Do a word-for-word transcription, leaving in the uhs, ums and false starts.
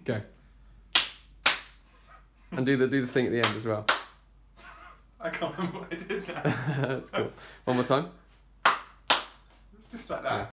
Go. And do the do the thing at the end as well. I can't remember what I did now. That's cool. One more time. It's just like that.